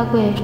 lagu ya.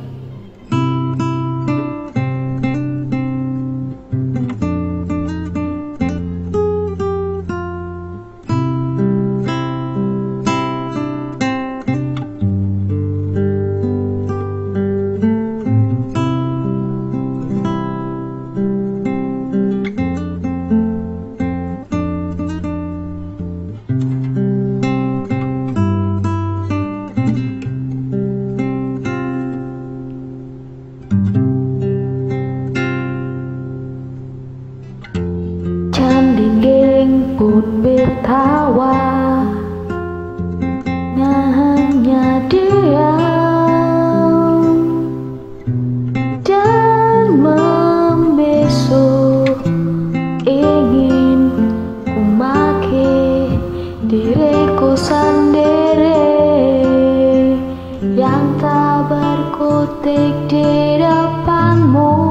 Dinding pun bertawa, hanya diam dan membesuk. Ingin ku maki diriku sendiri yang tak berkutik di depanmu.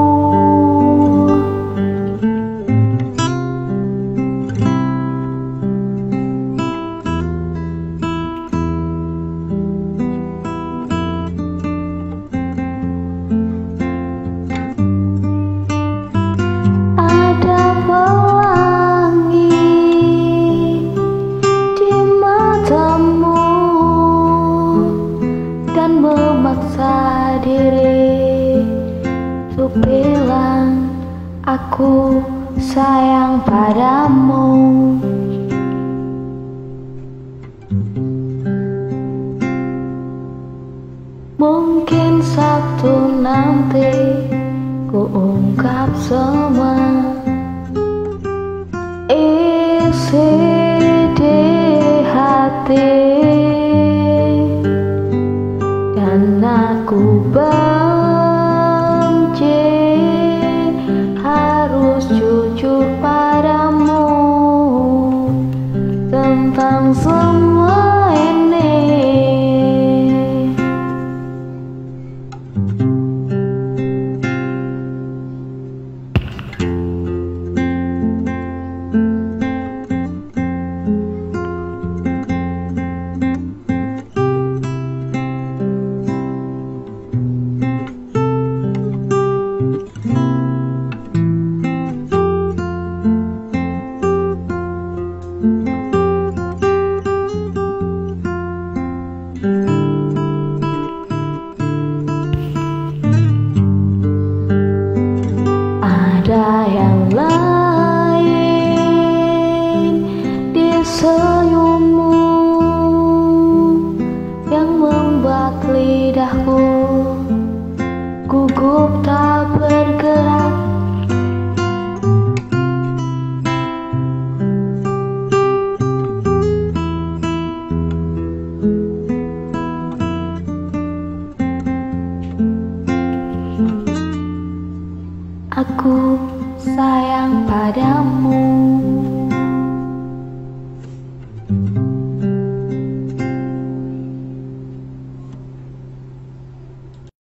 Memaksa diri untuk bilang aku sayang padamu. Mungkin satu nanti ku ungkap semua isi di hati. Aku benci harus jujur padamu tentang semua ini. Ada yang lain di senyummu yang membuat lidahku gugup tak bergerak. Aku sayang padamu.